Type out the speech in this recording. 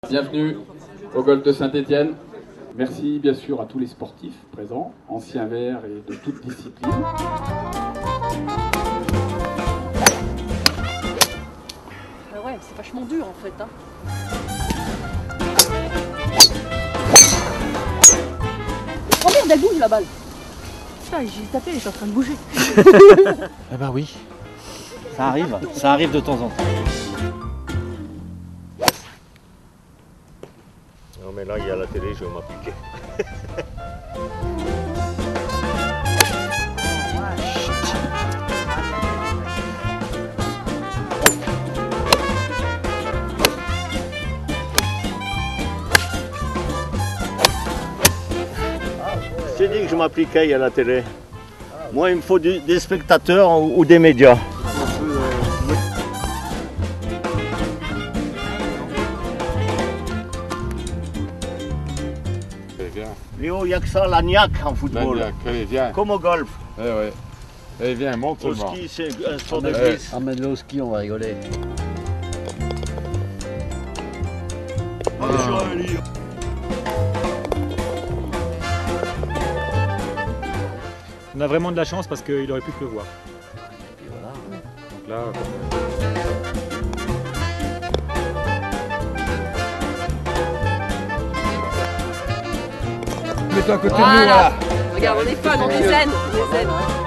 Bienvenue au golf de Saint-Étienne. Merci bien sûr à tous les sportifs présents, anciens verts et de toutes disciplines. Ah ouais, c'est vachement dur en fait. Hein. Oh merde, elle bouge la balle. Putain, j'ai tapé, elle est en train de bouger. Eh ben oui, ça arrive de temps en temps. Non mais là il y a la télé, je vais m'appliquer. Je t'ai dit que je m'appliquais à la télé. Moi il me faut des spectateurs ou des médias. Léo, il n'y a que ça, la niaque en football. La niaque, allez, viens. Comme au golf. Eh ouais. Allez, viens, monte Au seulement. ski, c'est un sport de glisse. Emmène-le au ski, on va rigoler. On a vraiment de la chance parce qu'il aurait pu pleuvoir. Et voilà. Donc là, Mets-toi à côté Voilà. de nous là. Regarde, on est fun, on est zen. On est zen.